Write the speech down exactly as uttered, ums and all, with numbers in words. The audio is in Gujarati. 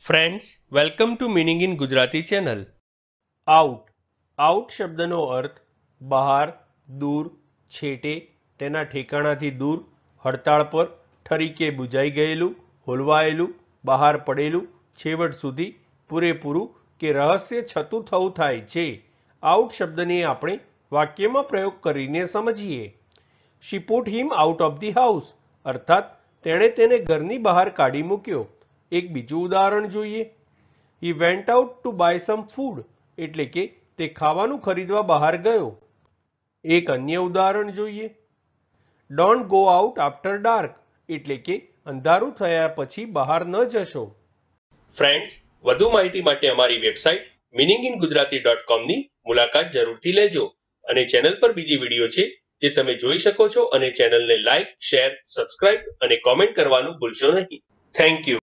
Friends, welcome to meaning in Gujarati channel. Out out શબ્દનો અર્થ બહાર, દૂર, છેટે, તેના ઠેકાણાથી દૂર, હડતાળ પર, ઠરીકે બુજાઈ ગયેલું, હોલવાયેલું, બહાર પડેલું, છેવટ સુધી, પૂરેપૂરું કે રહસ્ય છતું થવું થાય છે. આઉટ શબ્દને આપણે વાક્યમાં પ્રયોગ કરીને સમજીએ. She put him out of the house, અર્થાત તેણે તેને ઘરની બહાર કાઢી મૂક્યો. એક બીજું ઉદાહરણ જોઈએ. He went out to buy some food, એટલે કે તે ખાવાનું ખરીદવા બહાર ગયો. એક અન્ય ઉદાહરણ જોઈએ. Don't go out after dark, એટલે કે અંધારું થયા પછી બહાર ન જશો. ફ્રેન્ડ્સ, વધુ માહિતી માટે અમારી website meaning in Gujarati dot કોમની મુલાકાત જરૂરથી લેજો. અને ચેનલ પર બીજી વિડીયો છે જે તમે જોઈ શકો છો, અને ચેનલને લાઇક, શેર, સબસ્ક્રાઇબ અને કોમેન્ટ કરવાનું ભૂલશો નહીં. Thank you.